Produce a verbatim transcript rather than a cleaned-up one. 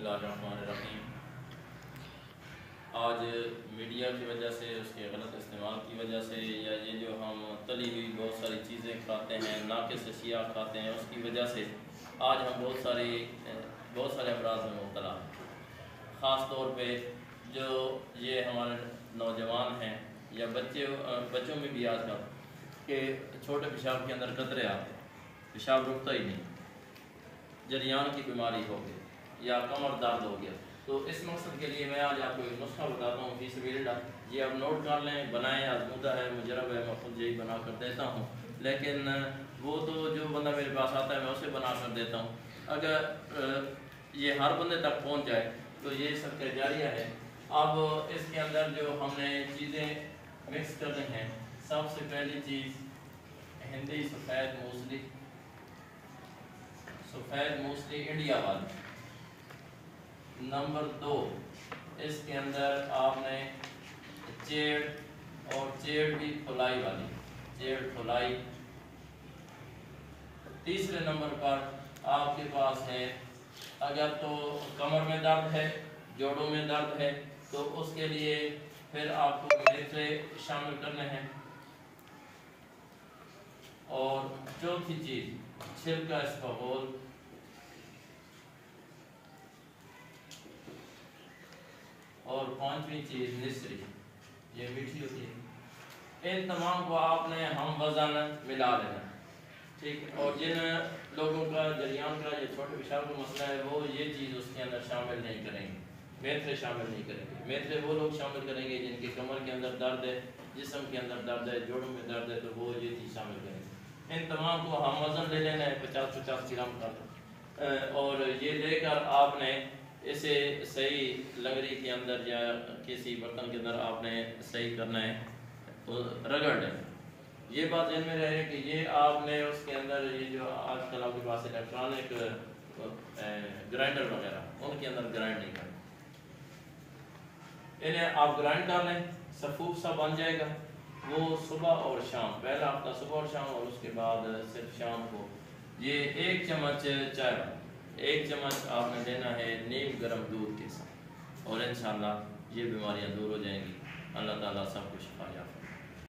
اللہ الرحمن الرحیم۔ آج میڈیا کی وجہ سے، اس کے غلط استعمال کی وجہ سے، یا یہ جو ہم تلی ہوئی بہت ساری چیزیں کھاتے ہیں، ناقص اشیاء کھاتے ہیں، اس کی وجہ سے آج ہم بہت ساری بہت سارے امراض میں مبتلا ہیں۔ خاص طور پہ جو یہ ہمارے نوجوان ہیں یا بچے بچوں میں بھی آج کل کہ چھوٹے پیشاب کے اندر قطرے آتے ہیں، پیشاب رکتا ہی نہیں، جریان کی بیماری ہو گئی یا کمر درد ہو گیا۔ تو اس مقصد کے لیے میں آج آپ کو ایک نسخہ بتاتا ہوں فی سبیل اللہ، یہ آپ نوٹ کر لیں، بنائیں، آزمودہ ہے، مجرب ہے، میں خود یہی بنا کر دیتا ہوں، لیکن وہ تو جو بندہ میرے پاس آتا ہے میں اسے بنا کر دیتا ہوں۔ اگر یہ ہر بندے تک پہنچ جائے تو یہ سب کا جاریہ ہے۔ اب اس کے اندر جو ہم نے چیزیں مکس کرنی ہیں، سب سے پہلی چیز ہندی سفید موسلی، سفید موسلی انڈیا والی۔ نمبر دو، اس کے اندر آپ نے چیڑ، اور چیڑ بھی کھلائی والی، چیڑ کھلائی۔ تیسرے نمبر پر آپ کے پاس ہے، اگر تو کمر میں درد ہے، جوڑوں میں درد ہے، تو اس کے لیے پھر آپ کو میتھرے شامل کرنے ہیں۔ اور چوتھی چیز چھلکا اسفغول، اور پانچویں چیز نسری، یہ میٹھی ہوتی ہے۔ ان تمام کو آپ نے ہم وزن ملا لینا، ٹھیک ہے۔ اور جن لوگوں کا جریان کا یا چھوٹے پیشاب کا مسئلہ ہے وہ یہ چیز اس کے اندر شامل نہیں کریں گے، میتھرے شامل نہیں کریں گے۔ میتھرے وہ لوگ شامل کریں گے جن کی کمر کے اندر درد ہے، جسم کے اندر درد ہے، جوڑوں میں درد ہے، تو وہ یہ چیز شامل کریں گے۔ ان تمام کو ہم وزن لے لینا ہے پچاس پچاس گرام کا، اور یہ لے کر آپ نے اسے صحیح لنگری کے اندر یا کسی برتن کے اندر آپ نے صحیح کرنا ہے، تو رگڑ لیں۔ یہ بات ذہن میں رہے کہ یہ آپ نے اس کے اندر یہ جو آج کل آپ کے پاس الیکٹرانک گرائنڈر وغیرہ، ان کے اندر گرائنڈ نہیں کرنا، انہیں آپ گرائنڈ کر لیں، صفوف سا بن جائے گا۔ وہ صبح اور شام، پہلا ہفتہ صبح اور شام، اور اس کے بعد صرف شام کو یہ ایک چمچ چائے، ایک چمچ آپ نے لینا ہے نیم گرم دودھ کے ساتھ، اور انشاءاللہ یہ بیماریاں دور ہو جائیں گی۔ اللہ تعالیٰ سب کو شفا یاب